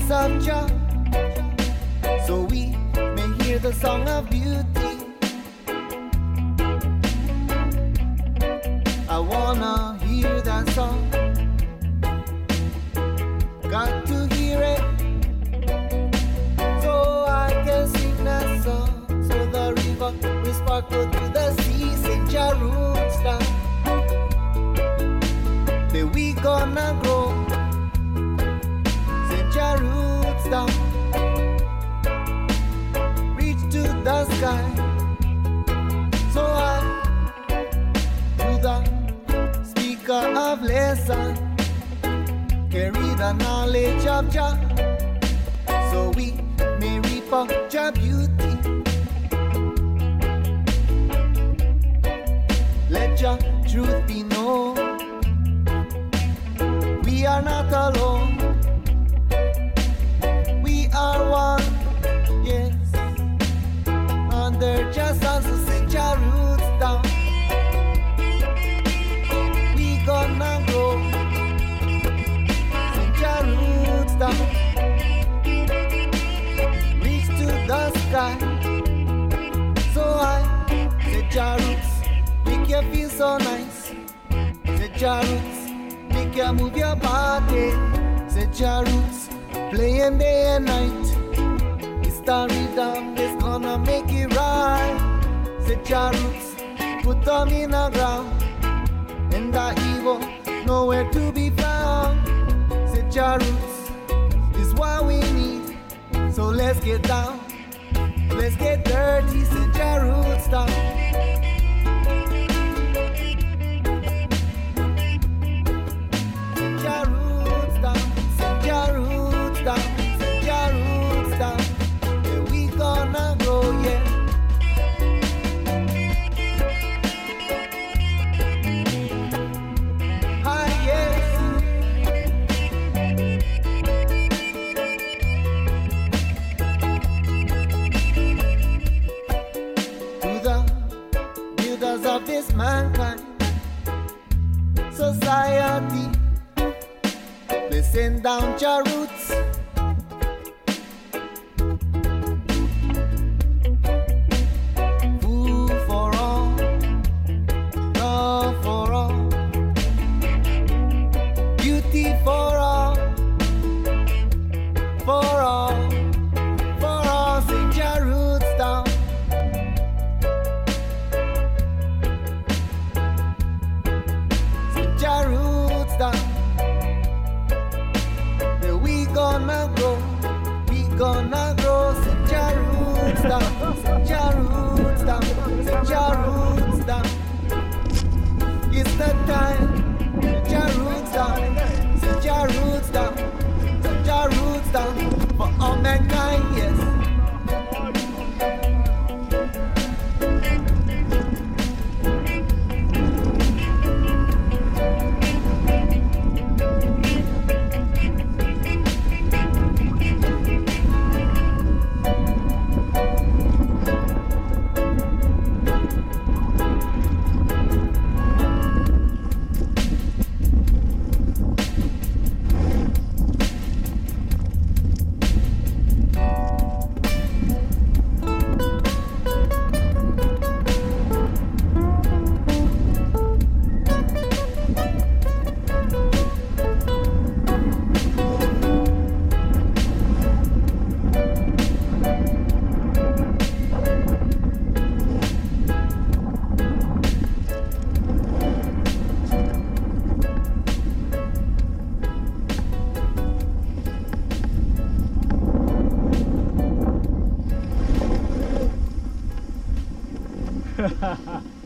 face of Jah, so we may hear the song of beauty. I wanna hear that song, got to hear it, so I can sing that song. So the river will sparkle to the sea, St. Jah roots down. Then we gonna grow, St. Jah roots down, reach to the sky. So I, to the speaker of lesson, carry the knowledge of Jah, so we may reap of Jah beauty. Let Jah truth be known, we are not alone, we are one, yes, under Jah sun, so St. Jah roots down. We gonna grow, St. Jah roots down, reach to the sky. So I, St. Jah roots, make you feel so nice. St. Jah roots, make you move your body. St. Jah roots, playing day and night. It's the rhythm that's gonna make it right. St. Jah roots, put them in the ground, and the evil nowhere to be found. St. Jah roots is what we need, so let's get down, let's get dirty. St. Jah roots down. St. Jah roots down, St. Jah roots down, St. Jah roots down. And we gonna grow, yeah. Hi, yes. To the builders of this mankind society, listen down Jah roots. Food for all, love for all, beauty for all, for all, for all. St. Jah roots down. St. Jah roots down. Then we gonna grow, we gonna grow. St. Jah roots down, St. Jah roots down, St. Jah roots down. It's the time, St. Jah roots down, St. Jah roots down, St. Jah roots down for all mankind, yes. Ha ha ha.